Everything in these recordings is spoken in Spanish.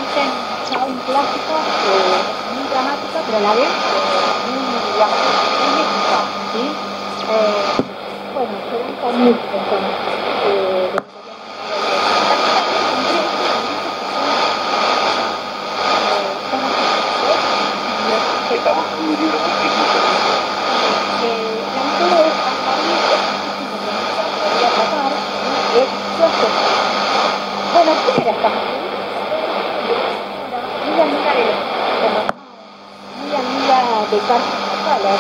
dicen ya un clásico, muy dramática, pero a la vez muy, digamos, muy épica, ¿sí? Bueno, se gusta mucho entonces, de Estamos en un libro muy difícil. el autor es Anne-Marie, podría tratar, es bueno, ¿quién era esta mujer? Muy amiga de los muy amiga de Carlos González.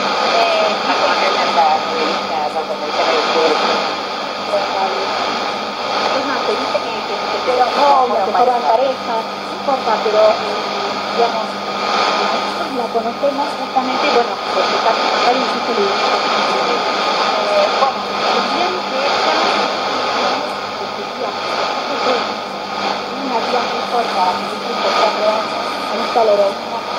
Es más, te dice que fueron novios, que fueron pareja, no importa, pero digamos, nosotros la conocemos justamente, bueno, porque Carlos González hizo el bueno, decían que ella una vida muy corta, muy importante, un calor.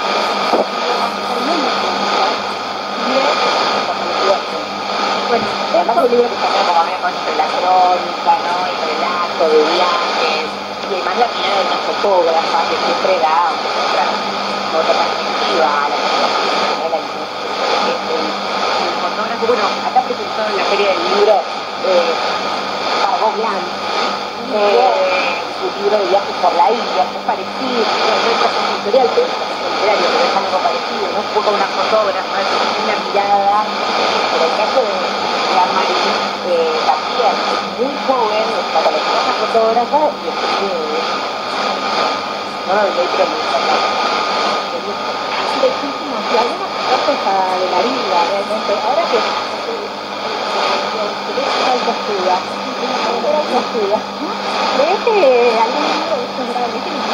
Bueno, Además es un libro que está como medio con la crónica, ¿no? Y el relato de viajes, y además la mirada de una fotógrafa que siempre da otra perspectiva a la fotografía, el fotógrafo, bueno, acá presentó en la feria del libro Margot Blanc, su libro de viajes por la India, que es parecido, no es editorial, pero es algo parecido, ¿no? Un poco una fotógrafa, una mirada, pero el caso de Anne-Marie García es muy joven, está con la fotógrafa y escribe, no lo leí, pero me encanta. lejísimos y algunas cosas de la vida, realmente. Ahora que estudia, leete algún libro de estos grandes,